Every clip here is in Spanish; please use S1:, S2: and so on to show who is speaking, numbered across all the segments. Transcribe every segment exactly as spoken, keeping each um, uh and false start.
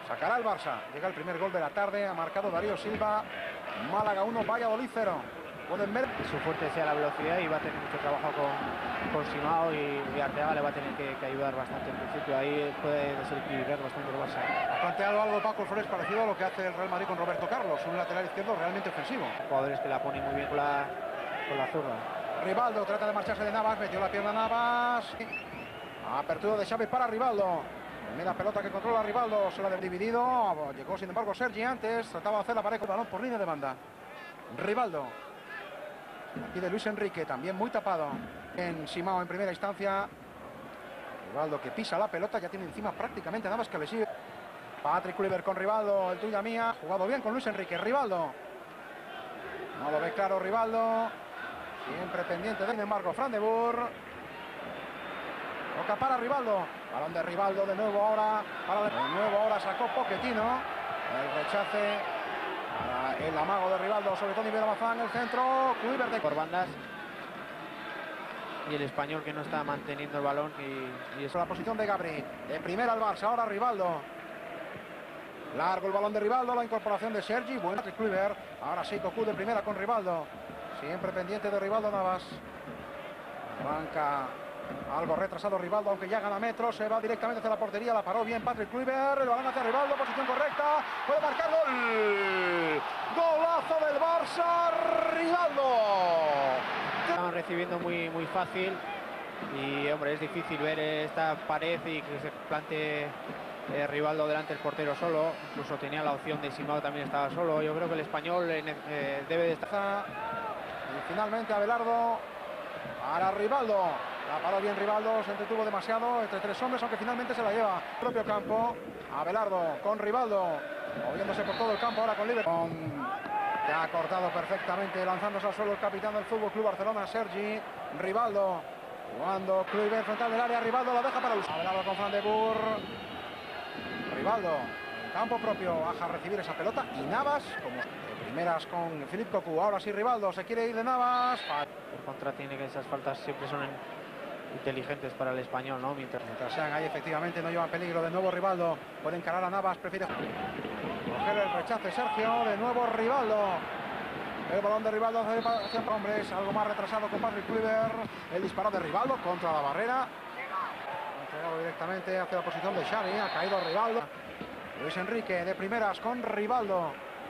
S1: Sacará el Barça. Llega el primer gol de la tarde. Ha marcado Darío Silva. Málaga uno, Valladolid cero. Pueden ver.
S2: Su fuerte sea la velocidad y va a tener mucho trabajo con, con Simao y, y Arteaga le va a tener que, que ayudar bastante en principio. Ahí puede desequilibrar bastante el Barça.
S1: Ha planteado algo Paco Flores parecido a lo que hace el Real Madrid con Roberto Carlos, un lateral izquierdo realmente ofensivo.
S2: Jugadores que la ponen muy bien con la, con la zurda.
S1: Rivaldo trata de marcharse de Navas, metió la pierna Navas. Apertura de Xavi para Rivaldo. Primera pelota que controla Rivaldo, se la ha dividido. Llegó sin embargo Sergi antes, trataba de hacer la pared con el balón por línea de banda. Rivaldo. Aquí de Luis Enrique, también muy tapado en Simao en primera instancia. Rivaldo que pisa la pelota, ya tiene encima prácticamente Navas que le sigue. Patrick Kluivert con Rivaldo, el tuya mía. Jugado bien con Luis Enrique, Rivaldo. No lo ve claro Rivaldo. Siempre pendiente de, sin embargo, Fran de Boer. Toca para Rivaldo. Balón de Rivaldo de nuevo ahora. Para de nuevo ahora sacó Pochettino. El rechace. Para el amago de Rivaldo sobre Toni Villamazán. El centro. Kluivert de...
S2: por bandas. Y el español que no está manteniendo el balón. Y, y
S1: es la posición de Gabri. De primera al Barça. Ahora Rivaldo. Largo el balón de Rivaldo. La incorporación de Sergi. Buena de Kluivert. Ahora sí Cocu de primera con Rivaldo. Siempre pendiente de Rivaldo Navas. Arranca algo retrasado Rivaldo, aunque ya gana metros. Se va directamente hacia la portería. La paró bien Patrick Kluivert. El balón hacia Rivaldo. Posición correcta. Puede marcar gol. Golazo del Barça. Rivaldo.
S2: Estaban recibiendo muy, muy fácil. Y hombre, es difícil ver esta pared y que se plantee eh, Rivaldo delante del portero solo. Incluso tenía la opción de Simao, también estaba solo. Yo creo que el español eh, eh, debe de estar.
S1: Y finalmente Abelardo para Rivaldo. La paró bien Rivaldo, se entretuvo demasiado entre tres hombres, aunque finalmente se la lleva al propio campo. Abelardo con Rivaldo, moviéndose por todo el campo ahora con Liverpool. Que ha cortado perfectamente, lanzándose al suelo el capitán del Fútbol Club Barcelona, Sergi. Rivaldo, jugando Kluivert frente al del área, Rivaldo la deja para usar. Abelardo con Fran de Boer. Rivaldo, en campo propio, baja a recibir esa pelota. Y Navas, como de primeras con Philippe Cocu. Ahora sí Rivaldo, se quiere ir de Navas.
S2: Por contra tiene que esas faltas siempre son en... inteligentes para el español, ¿no? Mientras,
S1: Mientras sean ahí, efectivamente, no llevan peligro. De nuevo Rivaldo, puede encarar a Navas, prefiere coger el rechace Sergio. De nuevo Rivaldo. El balón de Rivaldo hacia, hacia hombres, algo más retrasado con Patrick Kluivert. El disparo de Rivaldo contra la barrera. Ha entregado directamente hacia la posición de Xavi. Ha caído Rivaldo. Luis Enrique de primeras con Rivaldo.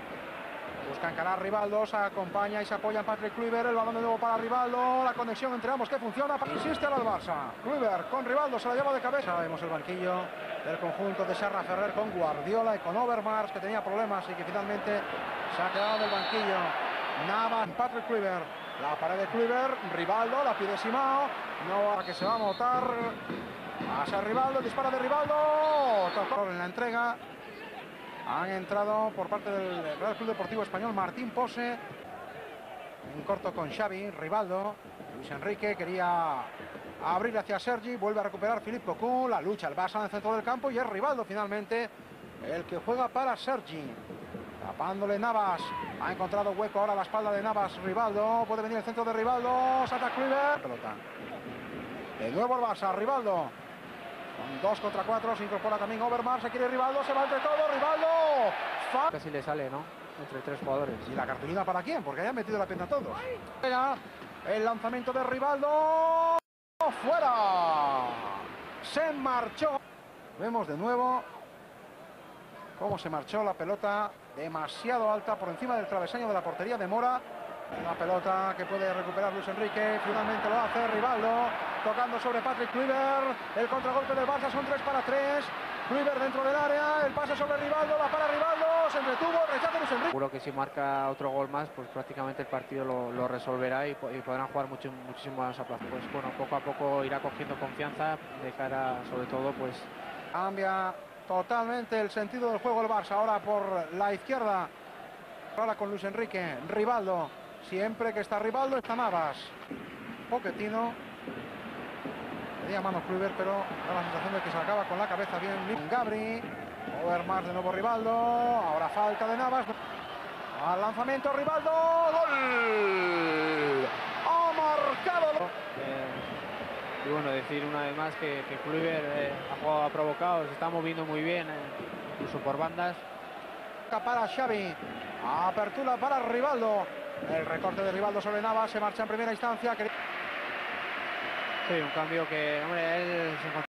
S1: Busca encarar Rivaldo, se acompaña y se apoya en Patrick Kluivert. El balón de nuevo para Rivaldo. La conexión entre ambos que funciona. Insiste ahora el Barça. Kluivert con Rivaldo, se la lleva de cabeza. Vemos el banquillo del conjunto de Serra Ferrer con Guardiola y con Overmars, que tenía problemas y que finalmente se ha quedado del banquillo. Navas, Patrick Kluivert. La pared de Kluivert. Rivaldo, la pide Simao. No, a que se va a montar. Pasa Rivaldo, dispara de Rivaldo. Tocó en la entrega. Han entrado por parte del Real Club Deportivo Español Martín Pose. Un corto con Xavi, Rivaldo. Luis Enrique quería abrir hacia Sergi. Vuelve a recuperar Philippe Cocu. La lucha, el Barça en el centro del campo. Y es Rivaldo finalmente el que juega para Sergi. Tapándole Navas. Ha encontrado hueco ahora a la espalda de Navas. Rivaldo. Puede venir el centro de Rivaldo. Salta Kluivert. Pelota. De nuevo el Barça. Rivaldo. Con dos contra cuatro, se incorpora también Overmars, se quiere Rivaldo, se va entre todos, Rivaldo. Fa
S2: Casi le sale, ¿no? Entre tres jugadores.
S1: ¿Y la cartulina para quién? Porque hayan metido la pierna todos. El lanzamiento de Rivaldo. ¡Fuera! Se marchó. Vemos de nuevo cómo se marchó la pelota demasiado alta por encima del travesaño de la portería de Mora. Una pelota que puede recuperar Luis Enrique. Finalmente lo hace Rivaldo. Tocando sobre Patrick Kluivert. El contragolpe del Barça son tres para tres. Kluivert dentro del área. El pase sobre Rivaldo. La para Rivaldo. Se entretuvo. Rechaza Luis Enrique.
S2: Seguro que si marca otro gol más, pues prácticamente el partido lo, lo resolverá y, y podrán jugar mucho, muchísimo más a plazo. Pues bueno, poco a poco irá cogiendo confianza de cara, sobre todo, pues.
S1: Cambia totalmente el sentido del juego el Barça. Ahora por la izquierda. Ahora con Luis Enrique. Rivaldo. Siempre que está Rivaldo está Navas. Pochettino. Pedía mano Kluivert, pero da la sensación de que se acaba con la cabeza bien. Gabri. Overmars de nuevo Rivaldo. Ahora falta de Navas. Al lanzamiento Rivaldo. ¡Gol! Ha marcado.
S2: Eh, y bueno, decir una vez más que, que Kluivert eh, ha jugado, ha provocado, se está moviendo muy bien, eh, incluso por bandas.
S1: Para Xavi, apertura para Rivaldo, el recorte de Rivaldo sobre Navas, se marcha en primera instancia.
S2: Sí, un cambio que, hombre, él se encontró